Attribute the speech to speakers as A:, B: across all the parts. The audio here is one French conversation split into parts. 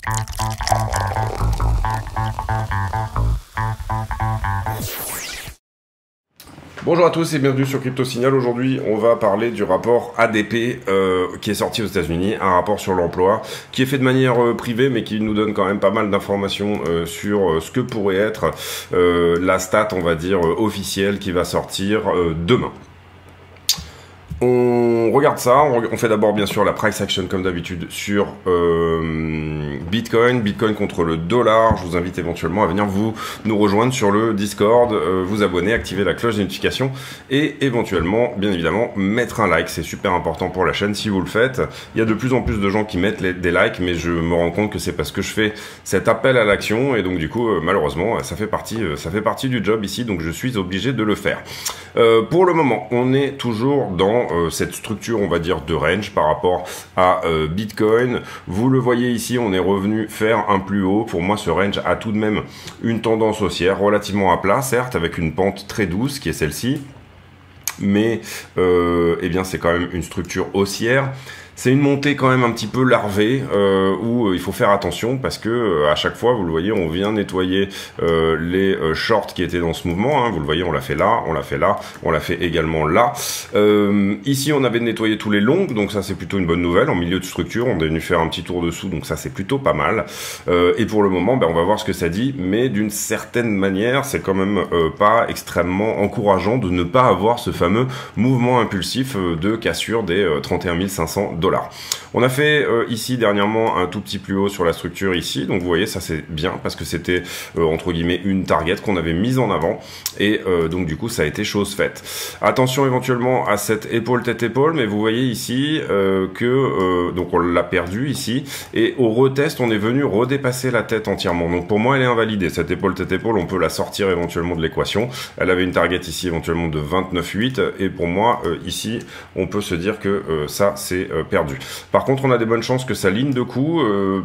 A: Bonjour à tous et bienvenue sur Crypto Signal. Aujourd'hui, on va parler du rapport ADP qui est sorti aux États-Unis, un rapport sur l'emploi qui est fait de manière privée, mais qui nous donne quand même pas mal d'informations sur ce que pourrait être la stat, on va dire, officielle qui va sortir demain. On regarde ça, on fait d'abord bien sûr la price action comme d'habitude sur Bitcoin contre le dollar. Je vous invite éventuellement à venir nous rejoindre sur le Discord, vous abonner, activer la cloche de notification et éventuellement, bien évidemment, mettre un like. C'est super important pour la chaîne si vous le faites. Il y a de plus en plus de gens qui mettent des likes, mais je me rends compte que c'est parce que je fais cet appel à l'action et donc du coup, malheureusement, ça fait partie du job ici, donc je suis obligé de le faire. Pour le moment, on est toujours dans cette structure, on va dire, de range par rapport à Bitcoin. Vous le voyez ici, on est revenu faire un plus haut. Pour moi, ce range a tout de même une tendance haussière relativement à plat, certes, avec une pente très douce qui est celle-ci. Mais eh bien, c'est quand même une structure haussière. C'est une montée quand même un petit peu larvée où il faut faire attention parce que à chaque fois, vous le voyez, on vient nettoyer les shorts qui étaient dans ce mouvement. Hein. Vous le voyez, on l'a fait là, on l'a fait là, on l'a fait également là. Ici, on avait nettoyé tous les longs, donc ça c'est plutôt une bonne nouvelle. En milieu de structure, on est venu faire un petit tour dessous, donc ça c'est plutôt pas mal. Et pour le moment, on va voir ce que ça dit, mais d'une certaine manière, c'est quand même pas extrêmement encourageant de ne pas avoir ce fameux mouvement impulsif de cassure des 31 500 $. On a fait ici dernièrement un tout petit plus haut sur la structure ici, donc vous voyez ça c'est bien parce que c'était entre guillemets une target qu'on avait mise en avant et donc du coup ça a été chose faite. Attention éventuellement à cette épaule tête épaule, mais vous voyez ici que donc on l'a perdu ici et au retest on est venu redépasser la tête entièrement. Donc pour moi elle est invalidée cette épaule tête épaule, on peut la sortir éventuellement de l'équation. Elle avait une target ici éventuellement de 29,8 et pour moi ici on peut se dire que ça c'est perdu. Par contre, on a des bonnes chances que sa ligne de coup,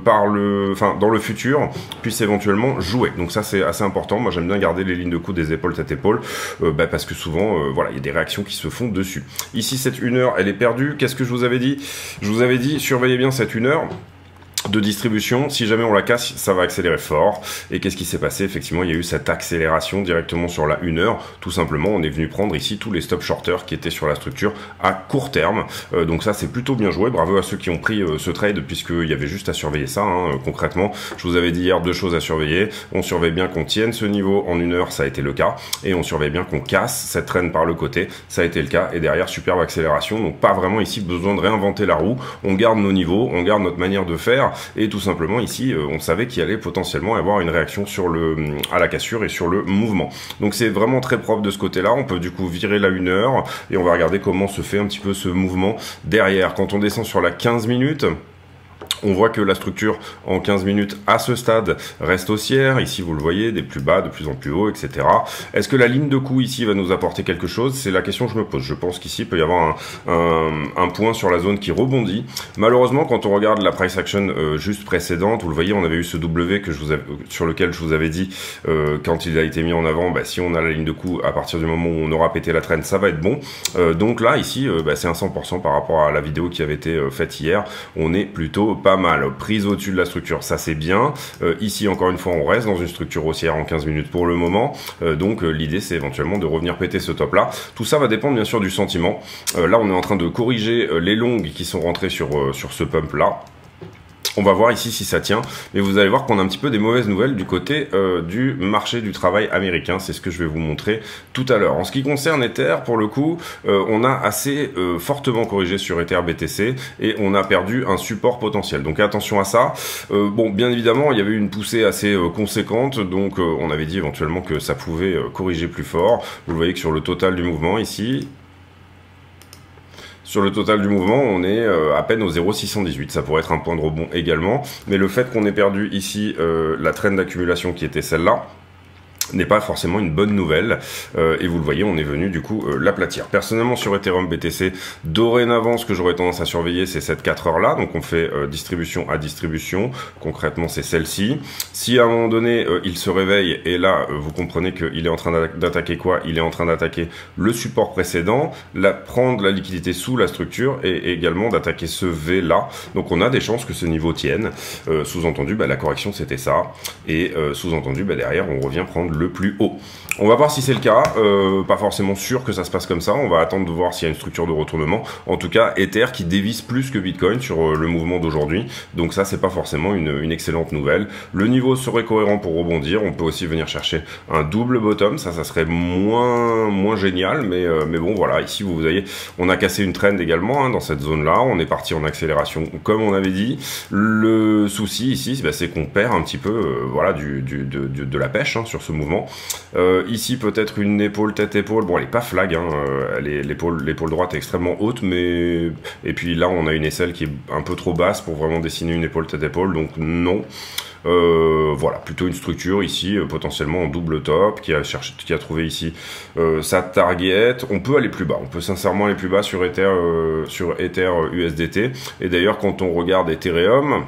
A: dans le futur, puisse éventuellement jouer. Donc ça, c'est assez important. Moi, j'aime bien garder les lignes de coup des épaules tête épaule, parce que souvent, voilà, il y a des réactions qui se font dessus. Ici, cette 1 heure, elle est perdue. Qu'est-ce que je vous avais dit? Je vous avais dit, surveillez bien cette 1 heure de distribution, si jamais on la casse, ça va accélérer fort. Et qu'est-ce qui s'est passé? Effectivement, il y a eu cette accélération directement sur la 1 heure. Tout simplement, on est venu prendre ici tous les stop shorters qui étaient sur la structure à court terme. Donc ça, c'est plutôt bien joué. Bravo à ceux qui ont pris ce trade, puisqu'il y avait juste à surveiller ça. Hein, concrètement, je vous avais dit hier deux choses à surveiller. On surveille bien qu'on tienne ce niveau en 1 heure, ça a été le cas. Et on surveille bien qu'on casse cette traîne par le côté, ça a été le cas. Et derrière, superbe accélération. Donc pas vraiment ici besoin de réinventer la roue. On garde nos niveaux, on garde notre manière de faire. Et tout simplement ici, on savait qu'il allait potentiellement avoir une réaction à la cassure et sur le mouvement. Donc c'est vraiment très propre de ce côté-là. On peut du coup virer la 1 heure et on va regarder comment se fait un petit peu ce mouvement derrière. Quand on descend sur la 15 minutes, on voit que la structure en 15 minutes à ce stade reste haussière. Ici, vous le voyez, des plus bas, de plus en plus haut, etc. Est-ce que la ligne de coup ici va nous apporter quelque chose? C'est la question que je me pose. Je pense qu'ici, il peut y avoir un point sur la zone qui rebondit. Malheureusement, quand on regarde la price action juste précédente, vous le voyez, on avait eu ce W sur lequel je vous avais dit quand il a été mis en avant, si on a la ligne de coup à partir du moment où on aura pété la traîne, ça va être bon. Donc là, ici, c'est un 100% par rapport à la vidéo qui avait été faite hier. On est plutôt pas mal, prise au-dessus de la structure, ça c'est bien. Ici encore une fois on reste dans une structure haussière en 15 minutes pour le moment, donc l'idée c'est éventuellement de revenir péter ce top là. Tout ça va dépendre bien sûr du sentiment. Là on est en train de corriger les longues qui sont rentrées sur ce pump là. On va voir ici si ça tient, mais vous allez voir qu'on a un petit peu des mauvaises nouvelles du côté du marché du travail américain. C'est ce que je vais vous montrer tout à l'heure. En ce qui concerne Ether, pour le coup, on a assez fortement corrigé sur Ether BTC et on a perdu un support potentiel. Donc attention à ça. Bon, bien évidemment, il y avait une poussée assez conséquente, donc on avait dit éventuellement que ça pouvait corriger plus fort. Vous le voyez que sur le total du mouvement ici, sur le total du mouvement, on est à peine au 0,618. Ça pourrait être un point de rebond également. Mais le fait qu'on ait perdu ici la traîne d'accumulation qui était celle-là, n'est pas forcément une bonne nouvelle, et vous le voyez, on est venu du coup l'aplatir. Personnellement sur Ethereum BTC, dorénavant ce que j'aurais tendance à surveiller, c'est cette 4 heures là, donc on fait distribution à distribution, concrètement c'est celle-ci. Si à un moment donné il se réveille, et là vous comprenez qu'il est en train d'attaquer quoi? Il est en train d'attaquer le support précédent, prendre la liquidité sous la structure, et également d'attaquer ce V là, donc on a des chances que ce niveau tienne, sous-entendu la correction c'était ça, et sous-entendu derrière on revient prendre le plus haut. On va voir si c'est le cas, pas forcément sûr que ça se passe comme ça, on va attendre de voir s'il y a une structure de retournement. En tout cas, Ether qui dévisse plus que Bitcoin sur le mouvement d'aujourd'hui, donc ça c'est pas forcément une excellente nouvelle. Le niveau serait cohérent pour rebondir, on peut aussi venir chercher un double bottom, ça serait moins génial, mais bon voilà, ici vous voyez, on a cassé une trend également hein, dans cette zone là, on est parti en accélération comme on avait dit. Le souci ici, c'est qu'on perd un petit peu voilà, de la pêche hein, sur ce mouvement. Ici peut-être une épaule tête-épaule, bon elle est pas flag, hein, l'épaule droite est extrêmement haute, mais et puis là on a une aisselle qui est un peu trop basse pour vraiment dessiner une épaule tête-épaule, donc non. Voilà, plutôt une structure ici potentiellement en double top qui a trouvé ici sa target. On peut aller plus bas, on peut sincèrement aller plus bas sur Ether USDT, et d'ailleurs quand on regarde Ethereum,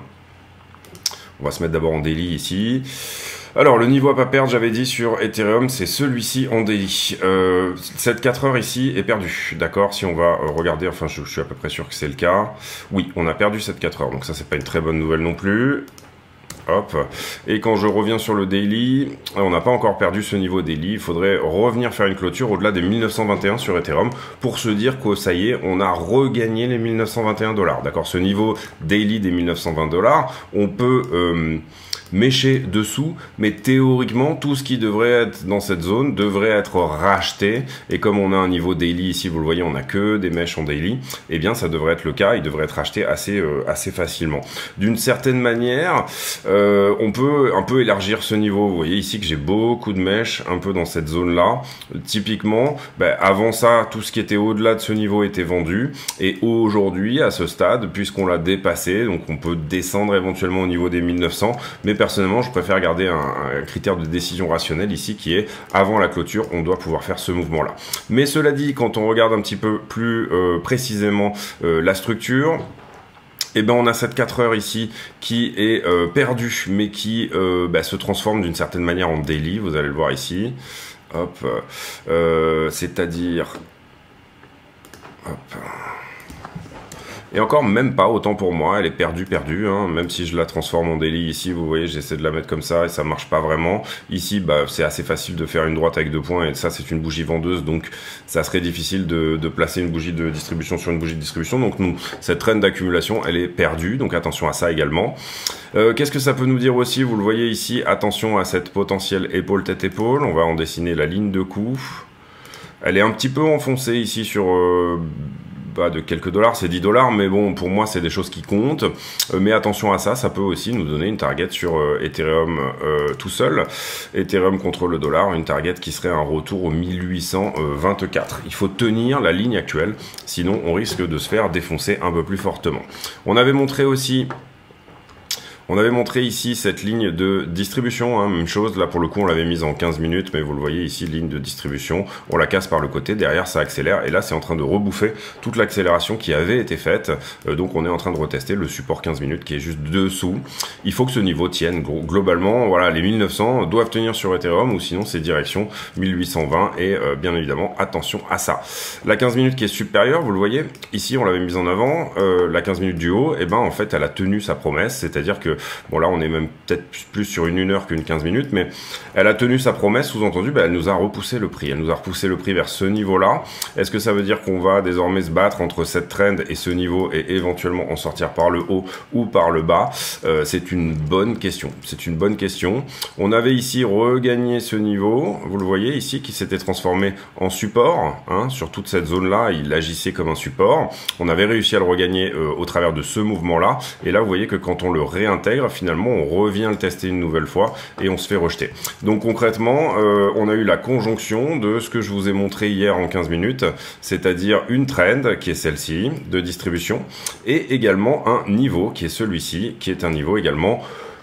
A: on va se mettre d'abord en daily ici. Alors, le niveau à pas perdre, j'avais dit sur Ethereum, c'est celui-ci en daily. Cette 4 heures ici est perdue, d'accord? Si on va regarder, enfin, je suis à peu près sûr que c'est le cas. Oui, on a perdu cette 4 heures, donc ça, c'est pas une très bonne nouvelle non plus. Hop. Et quand je reviens sur le daily, on n'a pas encore perdu ce niveau daily. Il faudrait revenir faire une clôture au-delà des 1921 sur Ethereum pour se dire que ça y est, on a regagné les 1921 $. D'accord? Ce niveau daily des 1920 $, on peut mécher dessous, mais théoriquement, tout ce qui devrait être dans cette zone devrait être racheté. Et comme on a un niveau daily ici, vous le voyez, on n'a que des mèches en daily, eh bien ça devrait être le cas, il devrait être racheté assez facilement. D'une certaine manière, on peut un peu élargir ce niveau. Vous voyez ici que j'ai beaucoup de mèches un peu dans cette zone-là. Typiquement, avant ça, tout ce qui était au-delà de ce niveau était vendu. Et aujourd'hui, à ce stade, puisqu'on l'a dépassé, donc on peut descendre éventuellement au niveau des 1900, mais personnellement, je préfère garder un critère de décision rationnelle ici qui est avant la clôture, on doit pouvoir faire ce mouvement-là. Mais cela dit, quand on regarde un petit peu plus précisément la structure, eh ben on a cette 4 heures ici qui est perdue, mais qui se transforme d'une certaine manière en daily, vous allez le voir ici. Hop, c'est-à-dire... Hop... Et encore même pas, autant pour moi, elle est perdue, hein, même si je la transforme en daily ici, vous voyez, j'essaie de la mettre comme ça et ça marche pas vraiment. Ici, c'est assez facile de faire une droite avec 2 points et ça c'est une bougie vendeuse, donc ça serait difficile de placer une bougie de distribution sur une bougie de distribution, donc nous, cette trend d'accumulation, elle est perdue, donc attention à ça également. Qu'est-ce que ça peut nous dire aussi? Vous le voyez ici, attention à cette potentielle épaule tête-épaule, on va en dessiner la ligne de coup. Elle est un petit peu enfoncée ici sur... de quelques dollars, c'est 10 $, mais bon, pour moi, c'est des choses qui comptent. Mais attention à ça, ça peut aussi nous donner une target sur Ethereum tout seul. Ethereum contre le dollar, une target qui serait un retour au 1824. Il faut tenir la ligne actuelle, sinon on risque de se faire défoncer un peu plus fortement. On avait montré aussi... On avait montré ici cette ligne de distribution, hein, même chose, là pour le coup on l'avait mise en 15 minutes, mais vous le voyez ici, ligne de distribution, on la casse par le côté, derrière ça accélère, et là c'est en train de rebouffer toute l'accélération qui avait été faite, donc on est en train de retester le support 15 minutes qui est juste dessous. Il faut que ce niveau tienne, globalement, voilà, les 1900 doivent tenir sur Ethereum, ou sinon c'est direction 1820, et bien évidemment, attention à ça. La 15 minutes qui est supérieure, vous le voyez, ici on l'avait mise en avant, la 15 minutes du haut, et ben en fait elle a tenu sa promesse, c'est-à-dire que bon là on est même peut-être plus sur une heure qu'une 15 minutes, mais elle a tenu sa promesse, sous-entendu elle nous a repoussé le prix, elle nous a repoussé le prix vers ce niveau-là. Est-ce que ça veut dire qu'on va désormais se battre entre cette trend et ce niveau et éventuellement en sortir par le haut ou par le bas? C'est une bonne question, c'est une bonne question. On avait ici regagné ce niveau, vous le voyez ici, qui s'était transformé en support, hein, sur toute cette zone-là, il agissait comme un support. On avait réussi à le regagner au travers de ce mouvement-là, et là vous voyez que quand on le réintègre, finalement on revient le tester une nouvelle fois et on se fait rejeter. Donc concrètement, on a eu la conjonction de ce que je vous ai montré hier en 15 minutes, c'est-à-dire une trend qui est celle-ci de distribution et également un niveau qui est celui-ci, qui est un niveau également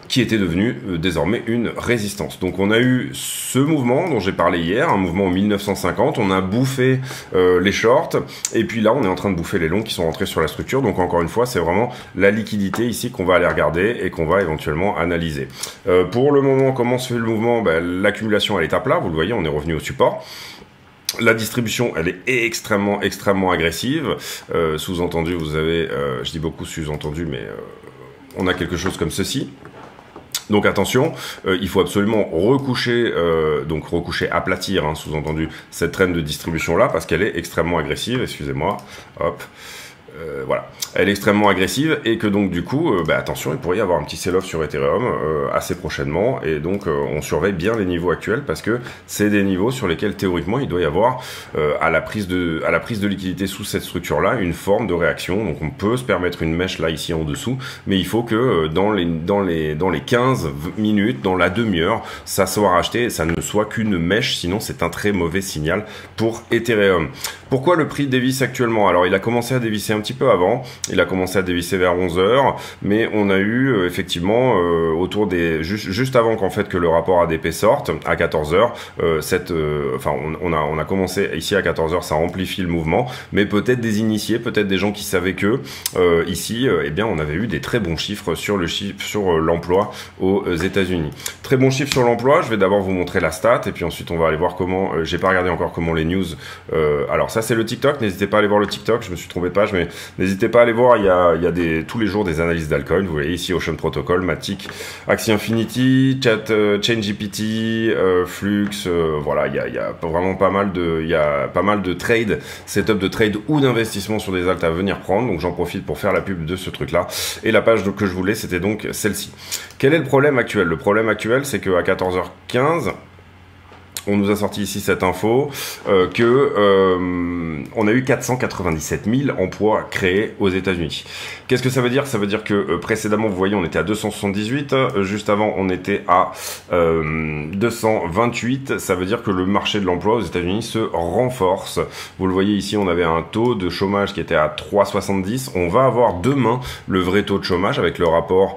A: qui était devenu désormais une résistance. Donc on a eu ce mouvement dont j'ai parlé hier, un mouvement en 1950, on a bouffé les shorts, et puis là on est en train de bouffer les longs qui sont rentrés sur la structure. Donc encore une fois, c'est vraiment la liquidité ici qu'on va aller regarder et qu'on va éventuellement analyser. Pour le moment, comment se fait le mouvement? L'accumulation elle est à plat, vous le voyez, on est revenu au support. La distribution, elle est extrêmement agressive. Sous-entendu, vous avez, je dis beaucoup sous-entendu, mais on a quelque chose comme ceci. Donc attention, il faut absolument recoucher, aplatir, hein, sous-entendu, cette traîne de distribution-là, parce qu'elle est extrêmement agressive, excusez-moi, hop. Voilà, elle est extrêmement agressive et que donc du coup, attention, il pourrait y avoir un petit sell-off sur Ethereum assez prochainement, et donc on surveille bien les niveaux actuels parce que c'est des niveaux sur lesquels théoriquement il doit y avoir à la prise de liquidité sous cette structure-là une forme de réaction. Donc on peut se permettre une mèche là ici en dessous, mais il faut que dans les 15 minutes, dans la demi-heure, ça soit racheté et ça ne soit qu'une mèche, sinon c'est un très mauvais signal pour Ethereum. Pourquoi le prix dévisse actuellement? Alors il a commencé à dévisser un petit peu avant, il a commencé à dévisser vers 11 h, mais on a eu effectivement autour des juste avant qu'en fait que le rapport ADP sorte à 14 h, on a commencé ici à 14 h, ça amplifie le mouvement, mais peut-être des initiés, peut-être des gens qui savaient que ici eh bien on avait eu des très bons chiffres sur l'emploi aux États-Unis. Très bons chiffres sur l'emploi. Je vais d'abord vous montrer la stat et puis ensuite on va aller voir comment j'ai pas regardé encore comment les news alors ça c'est le TikTok, n'hésitez pas à aller voir le TikTok, je me suis trompé de page, mais n'hésitez pas à aller voir, il y a tous les jours des analyses d'altcoin. Vous voyez ici Ocean Protocol, Matic, Axie Infinity, ChainGPT, Flux, voilà, il y a vraiment pas mal de trades, setup de trade ou d'investissement sur des alts à venir prendre. Donc j'en profite pour faire la pub de ce truc là. Et la page que je voulais, c'était donc celle-ci. Quel est le problème actuel? Le problème actuel, c'est qu'à 14h15, on nous a sorti ici cette info on a eu 497 000 emplois créés aux États-Unis. Qu'est-ce que ça veut dire? Ça veut dire que précédemment, vous voyez, on était à 278, juste avant, on était à 228. Ça veut dire que le marché de l'emploi aux États-Unis se renforce. Vous le voyez ici, on avait un taux de chômage qui était à 3,70. On va avoir demain le vrai taux de chômage avec le rapport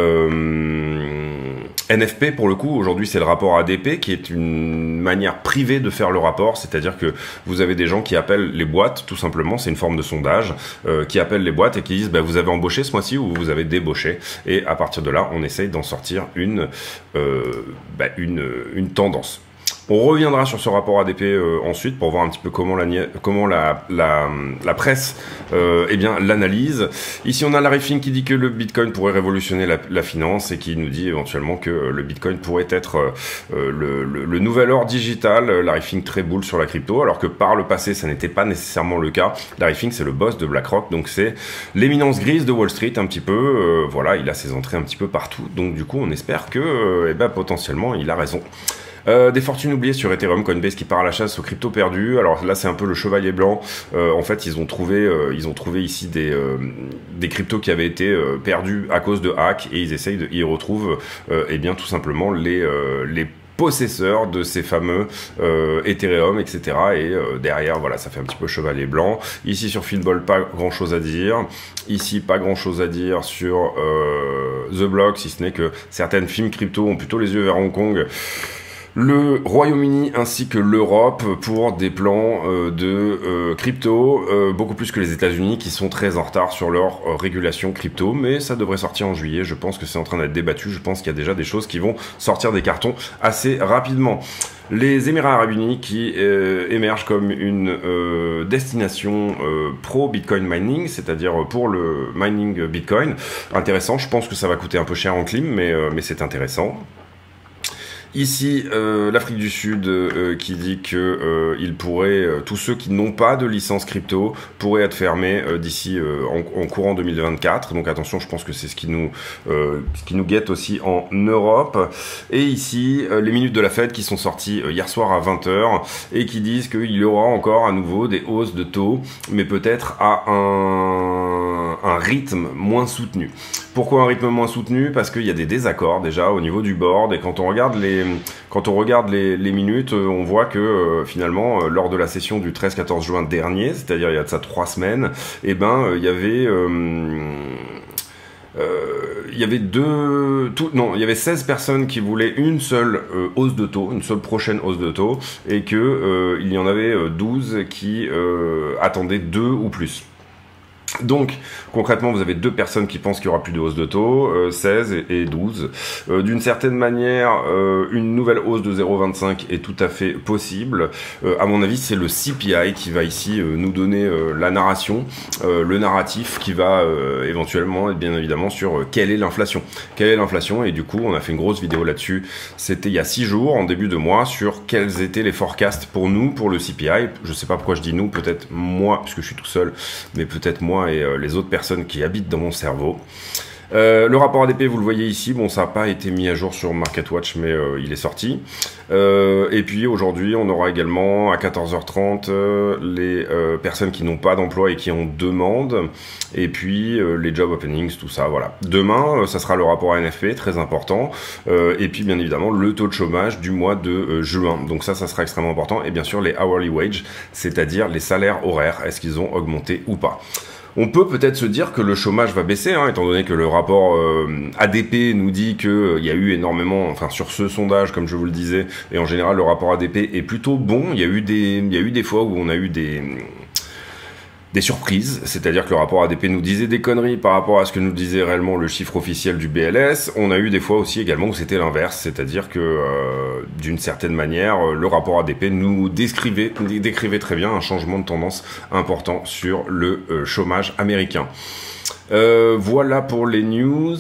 A: NFP pour le coup. Aujourd'hui, c'est le rapport ADP qui est une manière privée de faire le rapport, c'est-à-dire que vous avez des gens qui appellent les boîtes, tout simplement, c'est une forme de sondage, qui appellent les boîtes et qui disent vous avez embauché ce mois-ci ou vous avez débauché, et à partir de là on essaye d'en sortir une tendance. On reviendra sur ce rapport ADP ensuite pour voir un petit peu comment la presse l'analyse. Ici on a Larry Fink qui dit que le Bitcoin pourrait révolutionner la finance et qui nous dit éventuellement que le Bitcoin pourrait être le nouvel or digital. Larry Fink très bull sur la crypto, alors que par le passé ça n'était pas nécessairement le cas. Larry Fink c'est le boss de BlackRock, donc c'est l'éminence grise de Wall Street un petit peu. Voilà, il a ses entrées un petit peu partout, donc du coup on espère que potentiellement il a raison. Des fortunes oubliées sur Ethereum, Coinbase qui part à la chasse aux cryptos perdus. Alors là c'est un peu le chevalier blanc. En fait ils ont trouvé ici des cryptos qui avaient été perdus à cause de hacks, et ils retrouvent tout simplement les possesseurs de ces fameux Ethereum, etc. Et derrière, voilà, ça fait un petit peu chevalier blanc. Ici sur Fitball, pas grand chose à dire. Ici, pas grand chose à dire sur The Block, si ce n'est que certaines firmes crypto ont plutôt les yeux vers Hong Kong, le Royaume-Uni ainsi que l'Europe pour des plans de crypto, beaucoup plus que les États-Unis qui sont très en retard sur leur régulation crypto, mais ça devrait sortir en juillet. Je pense que c'est en train d'être débattu, je pense qu'il y a déjà des choses qui vont sortir des cartons assez rapidement. Les Émirats Arabes Unis qui émergent comme une destination pro-Bitcoin mining, c'est-à-dire pour le mining Bitcoin. Intéressant, je pense que ça va coûter un peu cher en clim, mais c'est intéressant. Ici, l'Afrique du Sud qui dit que tous ceux qui n'ont pas de licence crypto pourraient être fermés d'ici en courant 2024. Donc attention, je pense que c'est ce qui nous guette aussi en Europe. Et ici, les minutes de la Fed qui sont sorties hier soir à 20 h et qui disent qu'il y aura encore à nouveau des hausses de taux, mais peut-être à un rythme moins soutenu. Pourquoi un rythme moins soutenu? Parce qu'il y a des désaccords déjà au niveau du board, et quand on regarde les minutes, on voit que finalement lors de la session du 13-14 juin dernier, c'est-à-dire il y a de ça 3 semaines, il y avait il y avait il y avait 16 personnes qui voulaient une seule hausse de taux, une seule prochaine hausse de taux, et que il y en avait 12 qui attendaient 2 ou plus. Donc, concrètement, vous avez 2 personnes qui pensent qu'il n'y aura plus de hausse de taux, 16 et 12. D'une certaine manière, une nouvelle hausse de 0,25 est tout à fait possible. À mon avis, c'est le CPI qui va ici nous donner la narration, le narratif qui va éventuellement être bien évidemment sur quelle est l'inflation. Quelle est l'inflation? Et du coup, on a fait une grosse vidéo là-dessus. C'était il y a 6 jours, en début de mois, sur quels étaient les forecasts pour nous, pour le CPI. Je sais pas pourquoi je dis nous, peut-être moi, puisque je suis tout seul, mais peut-être moi et les autres personnes qui habitent dans mon cerveau. Le rapport ADP, vous le voyez ici, bon, ça n'a pas été mis à jour sur MarketWatch, mais il est sorti. Et puis aujourd'hui, on aura également à 14h30 les personnes qui n'ont pas d'emploi et qui en demandent, et puis les job openings, tout ça, voilà. Demain, ça sera le rapport ANFP, très important, et puis bien évidemment le taux de chômage du mois de juin. Donc ça sera extrêmement important, et bien sûr les hourly wage, c'est-à-dire les salaires horaires, est-ce qu'ils ont augmenté ou pas? On peut peut-être se dire que le chômage va baisser, hein, étant donné que le rapport ADP nous dit qu'il y a eu énormément, enfin sur ce sondage, comme je vous le disais, et en général le rapport ADP est plutôt bon. Il y a eu des fois où on a eu des surprises, c'est-à-dire que le rapport ADP nous disait des conneries par rapport à ce que nous disait réellement le chiffre officiel du BLS. On a eu des fois aussi également où c'était l'inverse, c'est-à-dire que d'une certaine manière, le rapport ADP nous décrivait très bien un changement de tendance important sur le chômage américain. Voilà pour les news.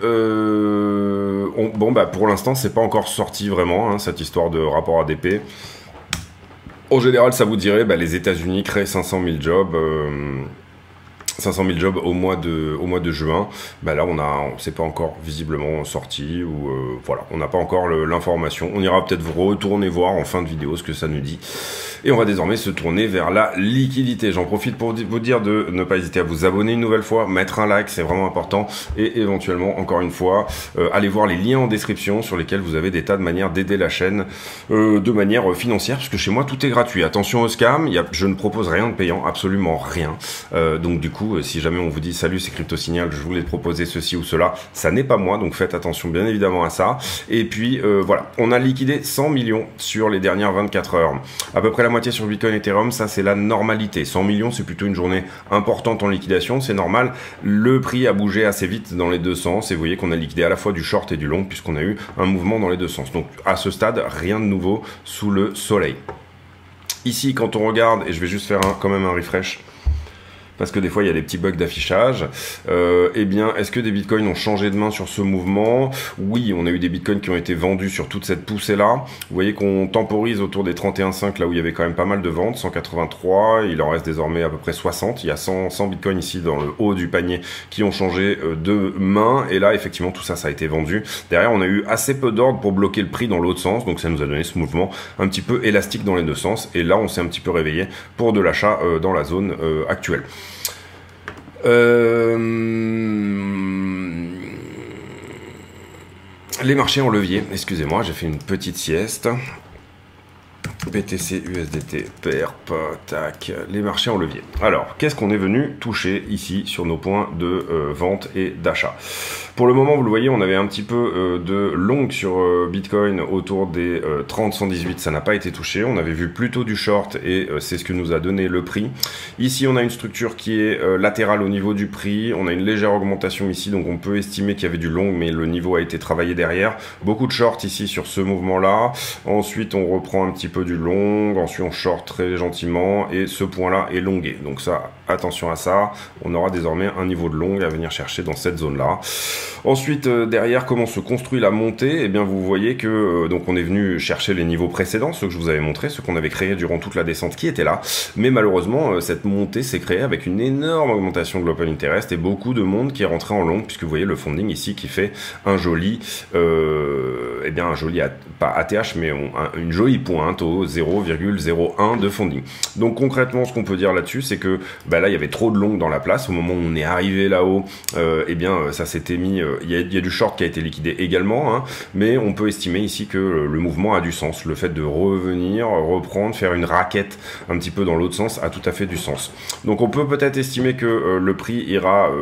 A: Bon, bah pour l'instant, c'est pas encore sorti vraiment, hein, cette histoire de rapport ADP. En général, ça vous dirait, bah, les États-Unis créent 500 000 jobs. 500 000 jobs au mois de juin. Bah là, c'est pas encore visiblement sorti, ou voilà, on n'a pas encore l'information. On ira peut-être vous retourner voir en fin de vidéo ce que ça nous dit. Et on va désormais se tourner vers la liquidité. J'en profite pour vous dire de ne pas hésiter à vous abonner une nouvelle fois, mettre un like, c'est vraiment important, et éventuellement, encore une fois, allez voir les liens en description sur lesquels vous avez des tas de manières d'aider la chaîne de manière financière, parce que chez moi, tout est gratuit. Attention au scam, je ne propose rien de payant, absolument rien. Donc du coup, si jamais on vous dit salut, c'est Crypto Signal, je voulais te proposer ceci ou cela, ça n'est pas moi, donc faites attention bien évidemment à ça. Et puis voilà, on a liquidé 100 millions sur les dernières 24 heures, à peu près la moitié sur Bitcoin et Ethereum. Ça c'est la normalité. 100 millions, c'est plutôt une journée importante en liquidation, c'est normal. Le prix a bougé assez vite dans les deux sens, et vous voyez qu'on a liquidé à la fois du short et du long, puisqu'on a eu un mouvement dans les deux sens. Donc à ce stade, rien de nouveau sous le soleil. Ici, quand on regarde, et je vais juste faire quand même un refresh, parce que des fois il y a des petits bugs d'affichage, eh bien, est-ce que des bitcoins ont changé de main sur ce mouvement? Oui, on a eu des bitcoins qui ont été vendus sur toute cette poussée-là. Vous voyez qu'on temporise autour des 31,5, là où il y avait quand même pas mal de ventes, 183, il en reste désormais à peu près 60. Il y a 100 bitcoins ici dans le haut du panier qui ont changé de main, et là, effectivement, tout ça, ça a été vendu. Derrière, on a eu assez peu d'ordre pour bloquer le prix dans l'autre sens, donc ça nous a donné ce mouvement un petit peu élastique dans les deux sens, et là, on s'est un petit peu réveillé pour de l'achat dans la zone actuelle. Les marchés en levier, excusez-moi, j'ai fait une petite sieste. BTC, USDT, PERP, tac, les marchés en levier. Alors, qu'est-ce qu'on est venu toucher ici sur nos points de vente et d'achat? Pour le moment, vous le voyez, on avait un petit peu de long sur Bitcoin autour des 30-118, ça n'a pas été touché. On avait vu plutôt du short, et c'est ce que nous a donné le prix. Ici, on a une structure qui est latérale au niveau du prix. On a une légère augmentation ici, donc on peut estimer qu'il y avait du long, mais le niveau a été travaillé derrière. Beaucoup de short ici sur ce mouvement-là. Ensuite, on reprend un petit peu du long, ensuite on short très gentiment, et ce point-là est longué. Donc ça, attention à ça, on aura désormais un niveau de long à venir chercher dans cette zone-là. Ensuite, derrière, comment se construit la montée? Eh bien, vous voyez que donc on est venu chercher les niveaux précédents, ceux que je vous avais montrés, ceux qu'on avait créés durant toute la descente qui étaient là. Mais malheureusement, cette montée s'est créée avec une énorme augmentation de l'open interest et beaucoup de monde qui est rentré en long, puisque vous voyez le funding ici qui fait un joli, eh bien un joli, pas ATH, mais une jolie pointe au 0,01 de funding. Donc concrètement, ce qu'on peut dire là-dessus, c'est que bah là, il y avait trop de long dans la place. Au moment où on est arrivé là-haut, eh bien, ça s'était mis. Il y a du short qui a été liquidé également, hein, mais on peut estimer ici que le mouvement a du sens. Le fait de revenir, reprendre, faire une raquette un petit peu dans l'autre sens a tout à fait du sens. Donc on peut peut-être estimer que le prix ira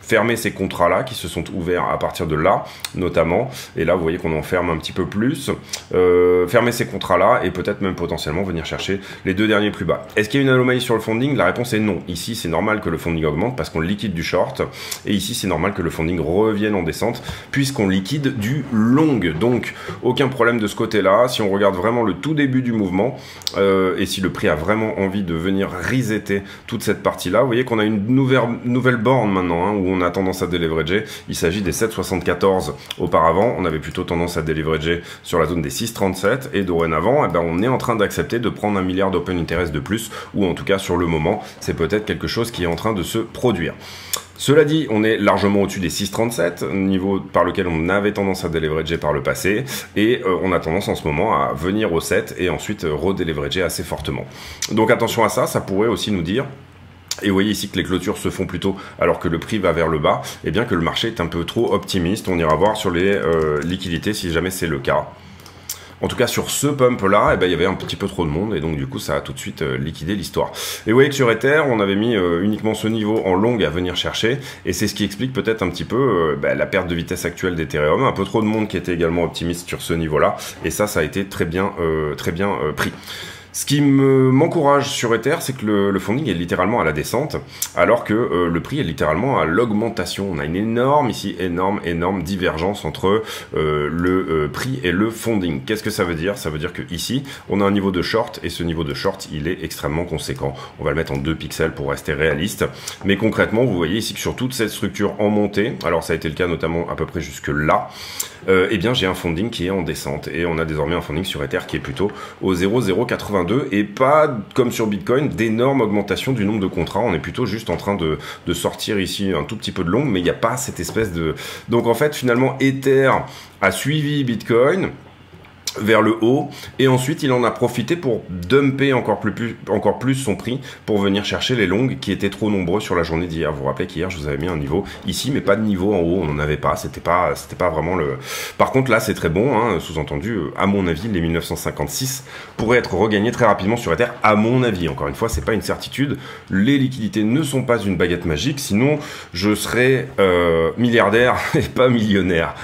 A: fermer ces contrats-là qui se sont ouverts à partir de là, notamment. Et là, vous voyez qu'on en ferme un petit peu plus. Fermer ces contrats-là et peut-être même potentiellement venir chercher les deux derniers plus bas. Est-ce qu'il y a une anomalie sur le funding? La réponse est non. Ici, c'est normal que le funding augmente parce qu'on liquide du short. Et ici, c'est normal que le funding revienne en descente puisqu'on liquide du long. Donc, aucun problème de ce côté-là. Si on regarde vraiment le tout début du mouvement et si le prix a vraiment envie de venir resetter toute cette partie-là, vous voyez qu'on a une nouvelle borne maintenant où on a tendance à déleverager. Il s'agit des 7,74 auparavant. On avait plutôt tendance à déleverager sur la zone des 6,37 et dorénavant, on est en train d'accepter de prendre 1 milliard d'open interest de plus, ou en tout cas sur le moment, c'est peut-être quelque chose qui est en train de se produire. Cela dit, on est largement au-dessus des 6,37, niveau par lequel on avait tendance à déleverager par le passé, et on a tendance en ce moment à venir au 7 et ensuite redéleverager assez fortement. Donc attention à ça, ça pourrait aussi nous dire... Et vous voyez ici que les clôtures se font plutôt alors que le prix va vers le bas, et bien que le marché est un peu trop optimiste. On ira voir sur les liquidités si jamais c'est le cas. En tout cas, sur ce pump-là, il y avait un petit peu trop de monde et donc du coup, ça a tout de suite liquidé l'histoire. Et vous voyez que sur Ether, on avait mis uniquement ce niveau en long à venir chercher et c'est ce qui explique peut-être un petit peu la perte de vitesse actuelle d'Ethereum. Un peu trop de monde qui était également optimiste sur ce niveau-là et ça a été très bien pris. Ce qui m'encourage sur Ether, c'est que le funding est littéralement à la descente, alors que le prix est littéralement à l'augmentation. On a une énorme divergence entre le prix et le funding. Qu'est-ce que ça veut dire? Ça veut dire que ici, on a un niveau de short, et ce niveau de short, il est extrêmement conséquent. On va le mettre en 2 pixels pour rester réaliste. Mais concrètement, vous voyez ici que sur toute cette structure en montée, alors ça a été le cas notamment à peu près jusque là, eh bien j'ai un funding qui est en descente, et on a désormais un funding sur Ether qui est plutôt au 0,082 et pas comme sur Bitcoin d'énormes augmentations du nombre de contrats. On est plutôt juste en train de sortir ici un tout petit peu de long, mais il n'y a pas cette espèce de... Donc en fait finalement Ether a suivi Bitcoin vers le haut et ensuite il en a profité pour dumper encore plus son prix pour venir chercher les longues qui étaient trop nombreux sur la journée d'hier. Vous vous rappelez qu'hier je vous avais mis un niveau ici mais pas de niveau en haut, on n'en avait pas, c'était pas vraiment le... Par contre là c'est très bon, sous-entendu à mon avis les 1956 pourraient être regagnés très rapidement sur Ether à mon avis. Encore une fois c'est pas une certitude, les liquidités ne sont pas une baguette magique, sinon je serais milliardaire et pas millionnaire.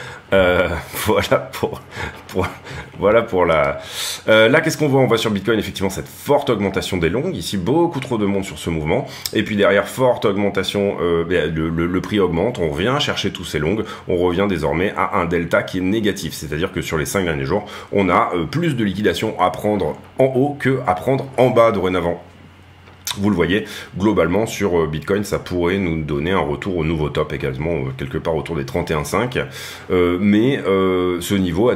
A: Voilà pour la... là, qu'est-ce qu'on voit? On voit sur Bitcoin, effectivement, cette forte augmentation des longues. Ici, beaucoup trop de monde sur ce mouvement. Et puis derrière, forte augmentation, le prix augmente. On revient chercher tous ces longues. On revient désormais à un delta qui est négatif. C'est-à-dire que sur les 5 derniers jours, on a plus de liquidation à prendre en haut que à prendre en bas dorénavant. Vous le voyez, globalement sur Bitcoin, ça pourrait nous donner un retour au nouveau top également, quelque part autour des 31,5. Mais ce niveau,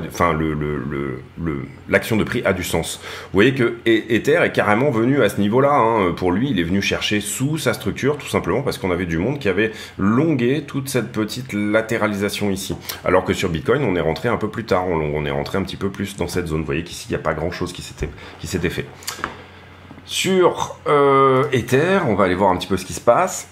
A: l'action de prix a du sens. Vous voyez que Ether est carrément venu à ce niveau-là. Pour lui, il est venu chercher sous sa structure, tout simplement parce qu'on avait du monde qui avait longué toute cette petite latéralisation ici. Alors que sur Bitcoin, on est rentré un peu plus tard, on est rentré un petit peu plus dans cette zone. Vous voyez qu'ici, il n'y a pas grand-chose qui s'était fait. Sur Ether, on va aller voir un petit peu ce qui se passe.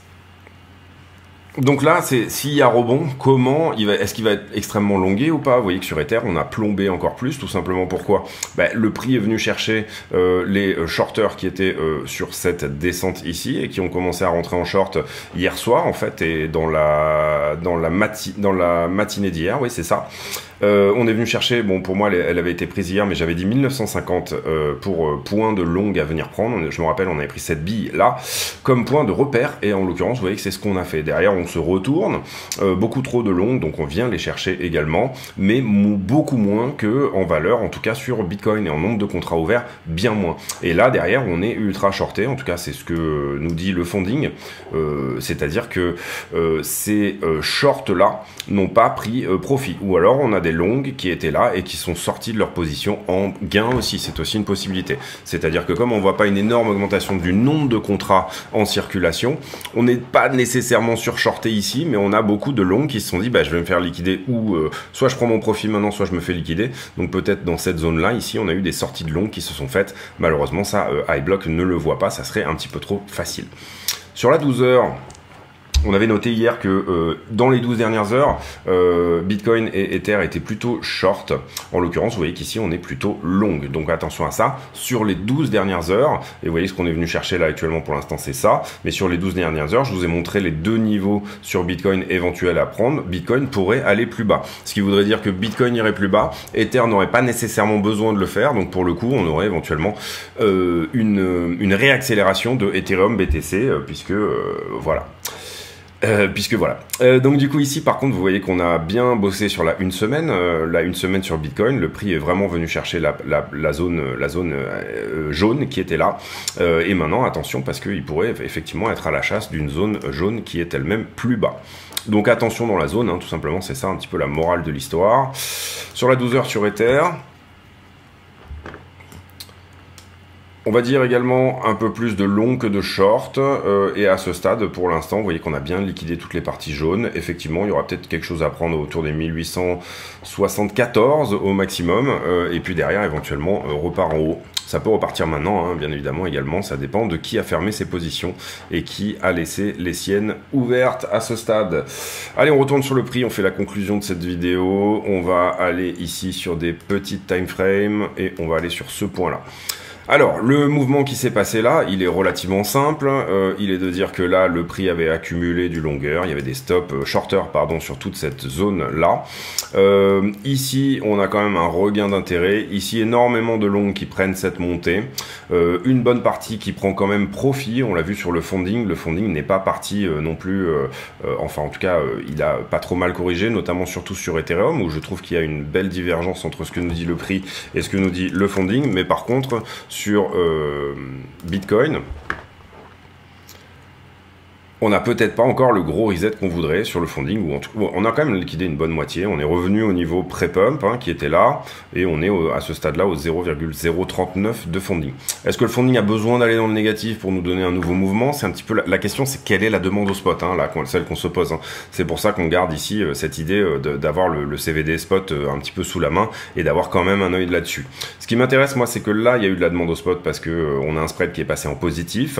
A: Donc là, s'il y a rebond, est-ce qu'il va être extrêmement longué ou pas? Vous voyez que sur Ether, on a plombé encore plus, tout simplement. Pourquoi? Le prix est venu chercher les shorters qui étaient sur cette descente ici et qui ont commencé à rentrer en short hier soir, en fait, et dans la matinée d'hier, oui, c'est ça. On est venu chercher, bon pour moi elle avait été prise hier mais j'avais dit 1950 pour point de longue à venir prendre. Je me rappelle on avait pris cette bille là comme point de repère et en l'occurrence vous voyez que c'est ce qu'on a fait. Derrière on se retourne, beaucoup trop de longues donc on vient les chercher également mais beaucoup moins que en valeur, en tout cas sur Bitcoin et en nombre de contrats ouverts bien moins. Et là derrière on est ultra shorté, en tout cas c'est ce que nous dit le funding, c'est-à-dire que ces shorts là n'ont pas pris profit ou alors on a des longues qui étaient là et qui sont sorties de leur position en gain aussi, c'est aussi une possibilité. C'est-à-dire que comme on voit pas une énorme augmentation du nombre de contrats en circulation, on n'est pas nécessairement surshorté ici, mais on a beaucoup de longues qui se sont dit je vais me faire liquider ou soit je prends mon profit maintenant, soit je me fais liquider. Donc peut-être dans cette zone-là, ici, on a eu des sorties de longues qui se sont faites. Malheureusement, ça, iBlock ne le voit pas, ça serait un petit peu trop facile. Sur la 12 heures, On avait noté hier que dans les 12 dernières heures, Bitcoin et Ether étaient plutôt short. En l'occurrence, vous voyez qu'ici, on est plutôt long. Donc attention à ça. Sur les 12 dernières heures, et vous voyez ce qu'on est venu chercher là actuellement pour l'instant, c'est ça. Mais sur les 12 dernières heures, je vous ai montré les deux niveaux sur Bitcoin éventuels à prendre. Bitcoin pourrait aller plus bas. Ce qui voudrait dire que Bitcoin irait plus bas. Ether n'aurait pas nécessairement besoin de le faire. Donc pour le coup, on aurait éventuellement une réaccélération de Ethereum BTC, puisque voilà. Donc du coup ici par contre vous voyez qu'on a bien bossé sur la une semaine sur Bitcoin. Le prix est vraiment venu chercher la zone jaune qui était là, et maintenant attention parce qu'il pourrait effectivement être à la chasse d'une zone jaune qui est elle-même plus bas. Donc attention dans la zone, hein, tout simplement, c'est ça un petit peu la morale de l'histoire. Sur la 12 heures sur Ether, on va dire également un peu plus de long que de short, et à ce stade, pour l'instant, vous voyez qu'on a bien liquidé toutes les parties jaunes. Effectivement, il y aura peut-être quelque chose à prendre autour des 1874 au maximum, et puis derrière, éventuellement, repart en haut. Ça peut repartir maintenant, hein, bien évidemment, également. Ça dépend de qui a fermé ses positions et qui a laissé les siennes ouvertes à ce stade. Allez, on retourne sur le prix, on fait la conclusion de cette vidéo. On va aller ici sur des petites time frames et on va aller sur ce point-là. Alors, le mouvement qui s'est passé là, il est relativement simple. Il est de dire que là, le prix avait accumulé du longueur. Il y avait des stops shorter, pardon, sur toute cette zone-là. Ici, on a quand même un regain d'intérêt. Ici, énormément de longs qui prennent cette montée. Une bonne partie qui prend quand même profit. On l'a vu sur le funding. Le funding n'est pas parti non plus... enfin, en tout cas, il a pas trop mal corrigé, notamment surtout sur Ethereum, où je trouve qu'il y a une belle divergence entre ce que nous dit le prix et ce que nous dit le funding. Mais par contre... sur Bitcoin, on n'a peut-être pas encore le gros reset qu'on voudrait sur le funding, ou en tout cas, on a quand même liquidé une bonne moitié, on est revenu au niveau pré-pump, hein, qui était là, et on est à ce stade-là au 0,039 de funding. Est-ce que le funding a besoin d'aller dans le négatif pour nous donner un nouveau mouvement? C'est un petit peu la question, c'est quelle est la demande au spot, hein, là, celle qu'on se pose. Hein. C'est pour ça qu'on garde ici cette idée d'avoir le CVD spot un petit peu sous la main, et d'avoir quand même un œil là-dessus. Ce qui m'intéresse, moi, c'est que là, il y a eu de la demande au spot, parce que on a un spread qui est passé en positif.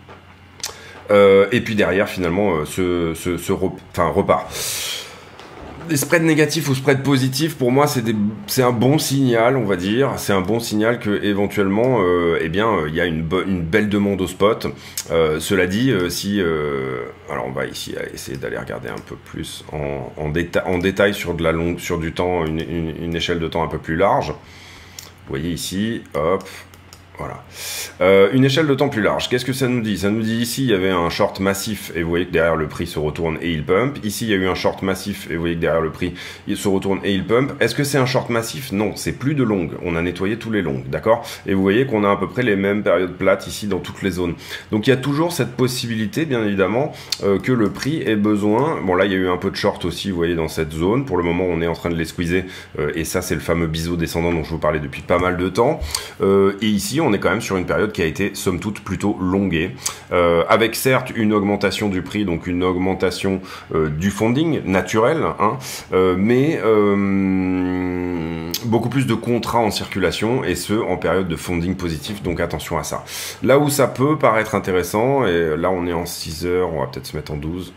A: Et puis derrière, finalement, repart. Les spreads négatifs ou spreads positifs, pour moi, c'est un bon signal, on va dire. C'est un bon signal que éventuellement, il y a une belle demande au spot. Cela dit, alors on va ici essayer d'aller regarder un peu plus en détail sur sur du temps, une échelle de temps un peu plus large. Vous voyez ici, hop. Voilà. Une échelle de temps plus large. Qu'est-ce que ça nous dit? Ça nous dit ici, il y avait un short massif et vous voyez que derrière le prix se retourne et il pump. Ici, il y a eu un short massif et vous voyez que derrière le prix, il se retourne et il pump. Est-ce que c'est un short massif? Non, c'est plus de longues. On a nettoyé tous les longues, d'accord? Et vous voyez qu'on a à peu près les mêmes périodes plates ici dans toutes les zones. Donc, il y a toujours cette possibilité, bien évidemment, que le prix ait besoin. Bon, là, il y a eu un peu de short aussi, vous voyez, dans cette zone. Pour le moment, on est en train de les squeezer. Et ça, c'est le fameux biseau descendant dont je vous parlais depuis pas mal de temps. Et ici, on est quand même sur une période qui a été somme toute plutôt longuée, avec certes une augmentation du prix, donc une augmentation du funding naturel, hein, mais beaucoup plus de contrats en circulation, et ce en période de funding positif, donc attention à ça. Là où ça peut paraître intéressant, et là on est en 6 heures, on va peut-être se mettre en 12.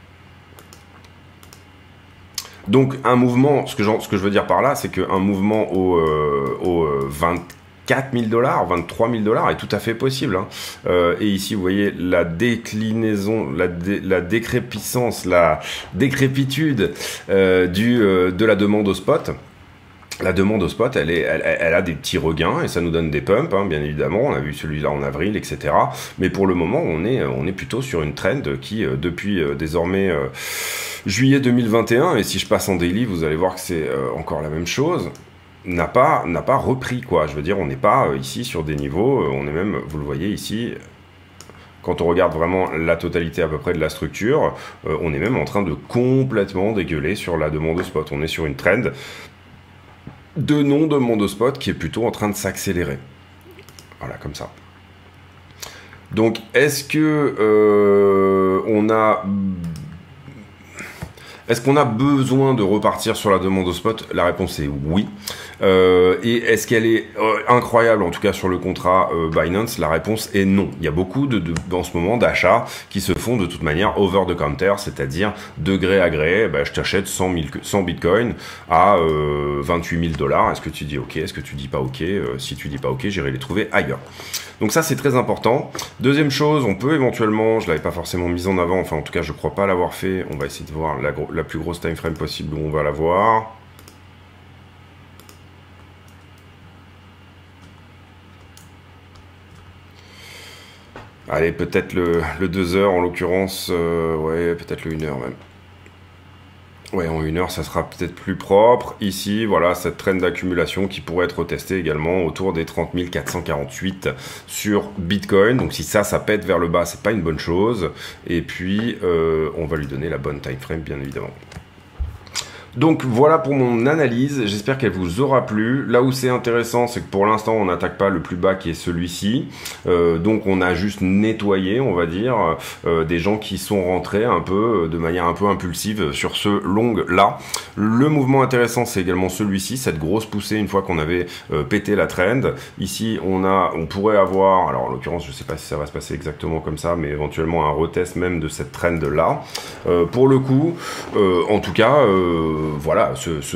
A: Donc un mouvement, ce que je veux dire par là, c'est qu'un mouvement au 24 000 $, 23 000 $ est tout à fait possible. Hein. Et ici, vous voyez la déclinaison, la décrépissance, la décrépitude de la demande au spot. La demande au spot, elle a des petits regains et ça nous donne des pumps, hein, bien évidemment. On a vu celui-là en avril, etc. Mais pour le moment, on est plutôt sur une trend qui, depuis désormais juillet 2021, et si je passe en daily, vous allez voir que c'est encore la même chose, n'a pas repris, quoi. Je veux dire, on n'est pas ici sur des niveaux, on est même, vous le voyez ici, quand on regarde vraiment la totalité à peu près de la structure, on est même en train de complètement dégueuler sur la demande au spot. On est sur une trend de non-demande au spot qui est plutôt en train de s'accélérer. Voilà, comme ça. Donc, est-ce que on a... Est-ce qu'on a besoin de repartir sur la demande au spot? La réponse est oui. Et est-ce qu'elle est incroyable, en tout cas sur le contrat Binance? La réponse est non. Il y a beaucoup en ce moment d'achats qui se font de toute manière over the counter, c'est-à-dire de gré à gré. Je t'achète 100 bitcoins à 28 000 $. Est-ce que tu dis OK? Est-ce que tu dis pas OK? Si tu dis pas OK, j'irai les trouver ailleurs. Donc ça, c'est très important. Deuxième chose, on peut éventuellement, je l'avais pas forcément mise en avant, enfin en tout cas je crois pas l'avoir fait, on va essayer de voir la plus grosse time frame possible où on va la voir. Allez, peut-être le 2 heures en l'occurrence, ouais, peut-être le 1 heure même. Ouais, en 1 heure, ça sera peut-être plus propre. Ici, voilà, cette trend d'accumulation qui pourrait être testée également autour des 30 448 sur Bitcoin. Donc si ça pète vers le bas, c'est pas une bonne chose. Et puis, on va lui donner la bonne time frame, bien évidemment. Donc voilà pour mon analyse, j'espère qu'elle vous aura plu. Là où c'est intéressant, c'est que pour l'instant on n'attaque pas le plus bas qui est celui-ci. Donc on a juste nettoyé, on va dire, des gens qui sont rentrés un peu de manière un peu impulsive sur ce long là. Le mouvement intéressant, c'est également celui-ci, cette grosse poussée une fois qu'on avait pété la trend. Ici on pourrait avoir, alors en l'occurrence je sais pas si ça va se passer exactement comme ça, mais éventuellement un retest même de cette trend là. Pour le coup, en tout cas, voilà,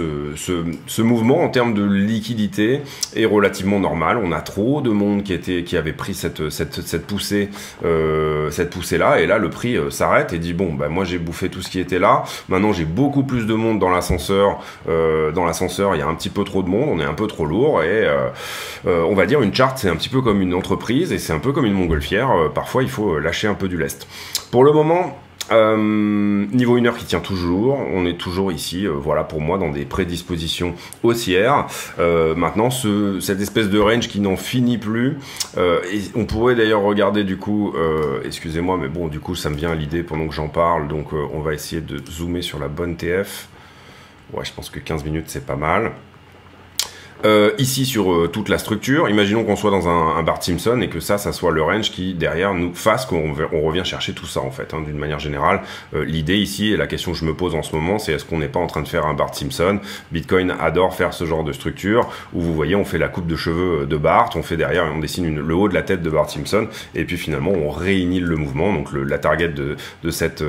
A: ce mouvement en termes de liquidité est relativement normal. On a trop de monde qui avait pris cette poussée là, et là le prix s'arrête et dit bon, moi j'ai bouffé tout ce qui était là. Maintenant j'ai beaucoup plus de monde dans l'ascenseur. Dans l'ascenseur, il y a un petit peu trop de monde, on est un peu trop lourd et on va dire une chart, c'est un petit peu comme une entreprise et c'est un peu comme une montgolfière. Parfois il faut lâcher un peu du lest. Pour le moment, niveau 1 heure qui tient toujours, on est toujours ici, voilà, pour moi dans des prédispositions haussières. Maintenant cette espèce de range qui n'en finit plus, et on pourrait d'ailleurs regarder du coup, excusez-moi mais bon du coup ça me vient à l'idée pendant que j'en parle, donc on va essayer de zoomer sur la bonne TF. Ouais, je pense que 15 minutes c'est pas mal. Ici sur toute la structure, imaginons qu'on soit dans un Bart Simpson et que ça soit le range qui derrière nous fasse qu'on revient chercher tout ça en fait, hein, d'une manière générale. L'idée ici et la question que je me pose en ce moment, c'est est-ce qu'on n'est pas en train de faire un Bart Simpson? Bitcoin adore faire ce genre de structure où vous voyez on fait la coupe de cheveux de Bart, on fait derrière, on dessine le haut de la tête de Bart Simpson et puis finalement on réunit le mouvement. Donc la target de cette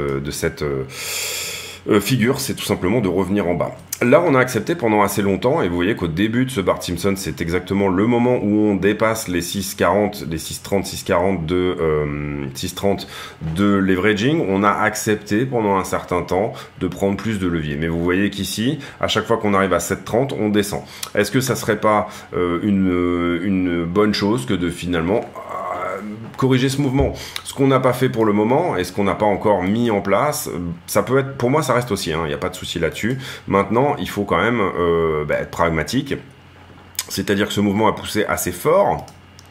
A: figure, c'est tout simplement de revenir en bas. Là, on a accepté pendant assez longtemps et vous voyez qu'au début de ce Bart Simpson, c'est exactement le moment où on dépasse les 6,40, les 6,30, 6,40 6,30 de leveraging. On a accepté pendant un certain temps de prendre plus de levier. Mais vous voyez qu'ici, à chaque fois qu'on arrive à 7,30, on descend. Est-ce que ça serait pas une bonne chose que de finalement corriger ce mouvement? Ce qu'on n'a pas fait pour le moment et ce qu'on n'a pas encore mis en place, ça peut être, pour moi ça reste aussi, il n'y a pas de souci là-dessus. Maintenant il faut quand même être pragmatique, c'est-à-dire que ce mouvement a poussé assez fort.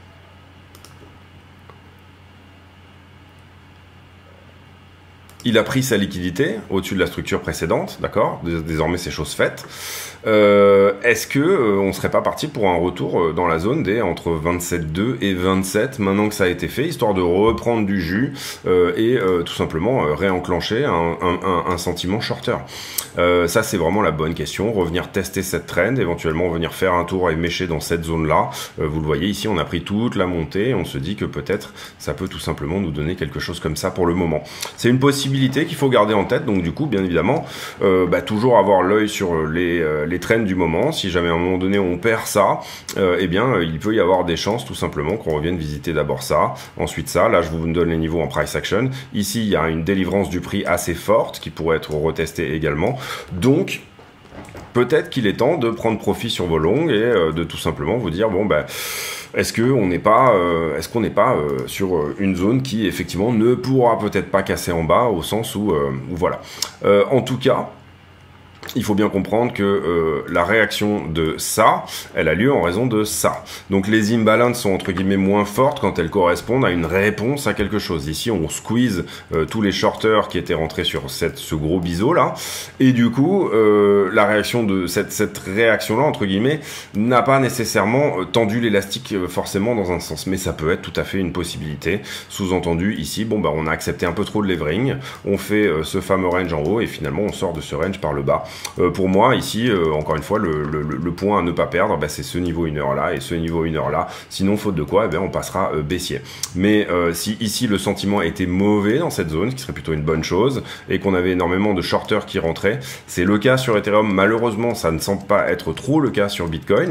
A: Il a pris sa liquidité au-dessus de la structure précédente, d'accord? Désormais, c'est chose faite. Est-ce que on serait pas parti pour un retour dans la zone des entre 27,2 et 27 maintenant que ça a été fait, histoire de reprendre du jus et tout simplement réenclencher un sentiment shorter? Ça, c'est vraiment la bonne question. Revenir tester cette trend, éventuellement venir faire un tour et mécher dans cette zone-là. Vous le voyez ici, on a pris toute la montée. On se dit que peut-être ça peut tout simplement nous donner quelque chose comme ça pour le moment. C'est une possibilité qu'il faut garder en tête. Donc du coup, bien évidemment, toujours avoir l'œil sur les trends du moment. Si jamais à un moment donné on perd ça, il peut y avoir des chances tout simplement qu'on revienne visiter d'abord ça, ensuite ça. Là, je vous donne les niveaux en price action. Ici, il y a une délivrance du prix assez forte qui pourrait être retestée également. Donc peut-être qu'il est temps de prendre profit sur vos longues et de tout simplement vous dire est-ce qu'on n'est pas, sur une zone qui effectivement ne pourra peut-être pas casser en bas, au sens où voilà. En tout cas, il faut bien comprendre que la réaction de ça, elle a lieu en raison de ça. Donc les imbalances sont entre guillemets moins fortes quand elles correspondent à une réponse à quelque chose. Ici, on squeeze tous les shorters qui étaient rentrés sur ce gros biseau là, et du coup, la réaction de cette réaction-là entre guillemets n'a pas nécessairement tendu l'élastique forcément dans un sens, mais ça peut être tout à fait une possibilité. Sous-entendu ici, bon bah on a accepté un peu trop de levering, on fait ce fameux range en haut et finalement on sort de ce range par le bas. Pour moi, ici, encore une fois, le point à ne pas perdre, bah, c'est ce niveau 1 heure là et ce niveau 1 heure là. Sinon, faute de quoi, eh bien, on passera baissier. Mais si ici le sentiment était mauvais dans cette zone, ce qui serait plutôt une bonne chose, et qu'on avait énormément de shorters qui rentraient, c'est le cas sur Ethereum. Malheureusement, ça ne semble pas être trop le cas sur Bitcoin.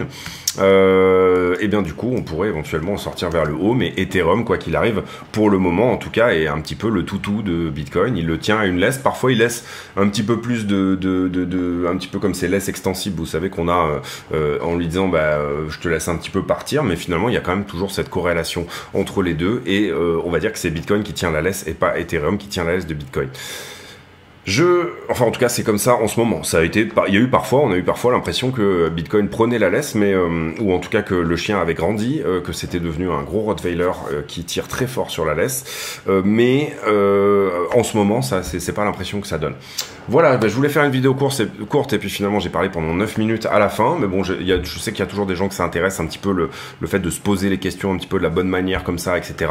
A: Et bien du coup, on pourrait éventuellement sortir vers le haut, mais Ethereum, quoi qu'il arrive, pour le moment, en tout cas, est un petit peu le toutou de Bitcoin. Il le tient à une laisse. Parfois, il laisse un petit peu plus un petit peu comme ces laisses extensibles, vous savez, qu'on a en lui disant bah je te laisse un petit peu partir, mais finalement il y a quand même toujours cette corrélation entre les deux, et on va dire que c'est Bitcoin qui tient la laisse et pas Ethereum qui tient la laisse de Bitcoin. Enfin en tout cas c'est comme ça en ce moment. On a eu parfois l'impression que Bitcoin prenait la laisse, mais ou en tout cas que le chien avait grandi, que c'était devenu un gros Rottweiler qui tire très fort sur la laisse. Mais en ce moment, ça c'est pas l'impression que ça donne. Voilà, je voulais faire une vidéo courte et puis finalement j'ai parlé pendant 9 minutes à la fin. Mais bon, je sais qu'il y a toujours des gens que ça intéresse un petit peu le fait de se poser les questions un petit peu de la bonne manière comme ça, etc.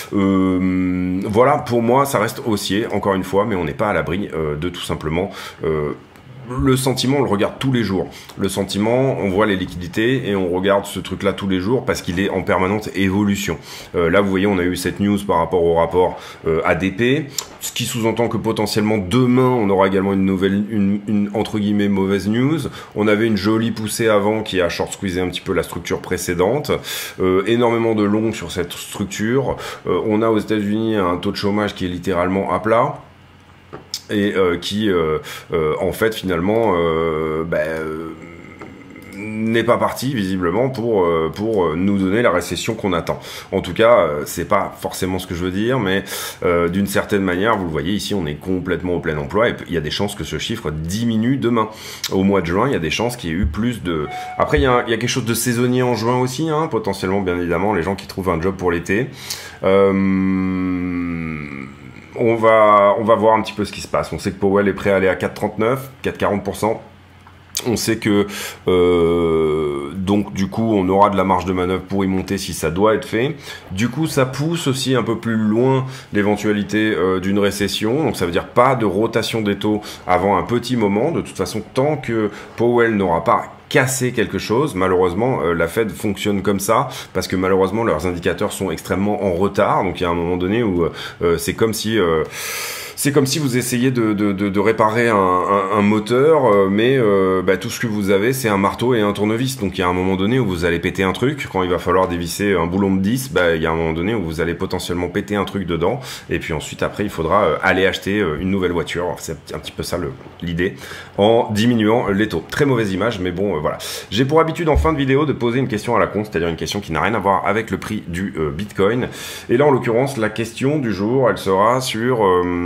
A: Voilà, pour moi ça reste haussier encore une fois, mais on n'est pas à l'abri de tout simplement le sentiment, on le regarde tous les jours. Le sentiment, on voit les liquidités et on regarde ce truc-là tous les jours parce qu'il est en permanente évolution. Là, vous voyez, on a eu cette news par rapport au rapport ADP, ce qui sous-entend que potentiellement demain, on aura également une entre guillemets mauvaise news. On avait une jolie poussée avant qui a short squeezé un petit peu la structure précédente. Énormément de long sur cette structure. On a aux États-Unis un taux de chômage qui est littéralement à plat. Et qui en fait finalement n'est pas parti visiblement pour nous donner la récession qu'on attend. En tout cas, c'est pas forcément ce que je veux dire, mais d'une certaine manière, vous le voyez ici, on est complètement au plein emploi et il y a des chances que ce chiffre diminue demain. Au mois de juin, il y a des chances qu'il y ait eu plus de... Après, il y a quelque chose de saisonnier en juin aussi, hein, potentiellement, bien évidemment, les gens qui trouvent un job pour l'été. On va voir un petit peu ce qui se passe. On sait que Powell est prêt à aller à 4,39, 4,40%. On sait que donc du coup on aura de la marge de manœuvre pour y monter si ça doit être fait. Du coup ça pousse aussi un peu plus loin l'éventualité d'une récession. Donc ça veut dire pas de rotation des taux avant un petit moment. De toute façon, tant que Powell n'aura pas casser quelque chose, malheureusement la Fed fonctionne comme ça parce que malheureusement leurs indicateurs sont extrêmement en retard. Donc il y a un moment donné où c'est comme si vous essayez de réparer un moteur, mais tout ce que vous avez, c'est un marteau et un tournevis. Donc il y a un moment donné où vous allez péter un truc. Quand il va falloir dévisser un boulon de 10, il y a un moment donné où vous allez potentiellement péter un truc dedans. Et puis ensuite, après, il faudra aller acheter une nouvelle voiture. C'est un petit peu ça l'idée, en diminuant les taux. Très mauvaise image, mais bon, voilà. J'ai pour habitude en fin de vidéo de poser une question à la con, c'est-à-dire une question qui n'a rien à voir avec le prix du Bitcoin. Et là, en l'occurrence, la question du jour, elle sera sur...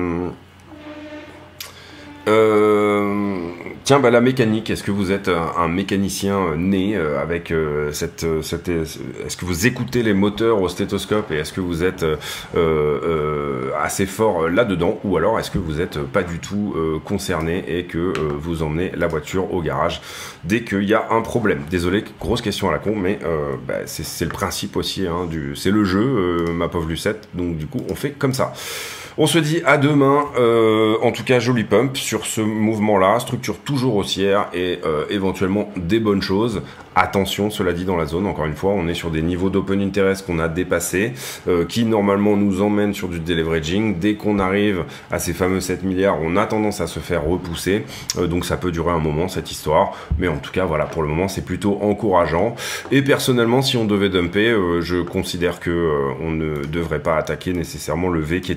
A: tiens, la mécanique, est-ce que vous êtes un mécanicien né avec est-ce que vous écoutez les moteurs au stéthoscope et est-ce que vous êtes assez fort là-dedans, ou alors est-ce que vous n'êtes pas du tout concerné et que vous emmenez la voiture au garage dès qu'il y a un problème? Désolé, grosse question à la con, mais c'est le principe aussi, hein, c'est le jeu, ma pauvre Lucette, donc du coup on fait comme ça. On se dit à demain, en tout cas joli pump sur ce mouvement-là, structure toujours haussière et éventuellement des bonnes choses. Attention, cela dit, dans la zone, encore une fois, on est sur des niveaux d'open interest qu'on a dépassés, qui normalement nous emmènent sur du deleveraging. Dès qu'on arrive à ces fameux 7 milliards, on a tendance à se faire repousser, donc ça peut durer un moment cette histoire, mais en tout cas voilà, pour le moment c'est plutôt encourageant. Et personnellement, si on devait dumper, je considère que on ne devrait pas attaquer nécessairement le V qui est ici.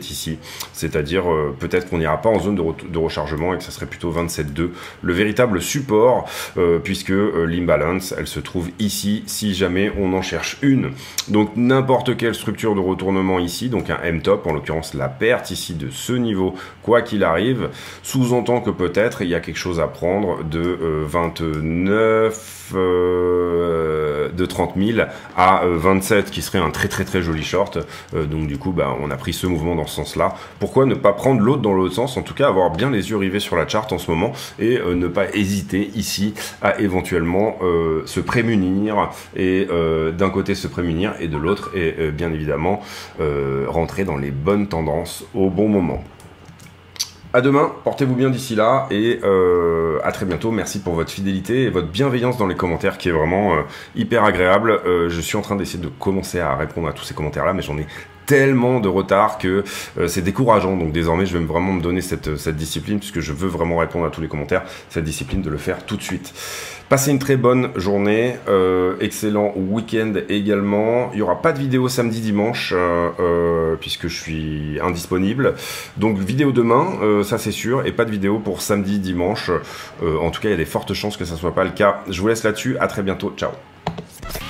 A: c'est-à-dire peut-être qu'on n'ira pas en zone de rechargement et que ça serait plutôt 27,2, le véritable support, puisque l'imbalance, elle se trouve ici, si jamais on en cherche une. Donc n'importe quelle structure de retournement ici, donc un M-top, en l'occurrence la perte ici de ce niveau, quoi qu'il arrive, sous-entend que peut-être il y a quelque chose à prendre de 29, de 30 000 à 27, qui serait un très joli short. Donc du coup, bah, on a pris ce mouvement dans ce sens-là. Pourquoi ne pas prendre l'autre dans l'autre sens? En tout cas, avoir bien les yeux rivés sur la chart en ce moment et ne pas hésiter ici à éventuellement se prémunir et d'un côté se prémunir et de l'autre et bien évidemment rentrer dans les bonnes tendances au bon moment. À demain, portez-vous bien d'ici là et à très bientôt. Merci pour votre fidélité et votre bienveillance dans les commentaires qui est vraiment hyper agréable. Je suis en train d'essayer de commencer à répondre à tous ces commentaires là, mais j'en ai tellement de retard que c'est décourageant. Donc désormais, je vais vraiment me donner cette discipline, puisque je veux vraiment répondre à tous les commentaires, cette discipline de le faire tout de suite. Passez une très bonne journée, excellent week-end également. Il n'y aura pas de vidéo samedi, dimanche, puisque je suis indisponible. Donc vidéo demain, ça c'est sûr, et pas de vidéo pour samedi, dimanche. En tout cas, il y a des fortes chances que ça ne soit pas le cas. Je vous laisse là-dessus, à très bientôt, ciao.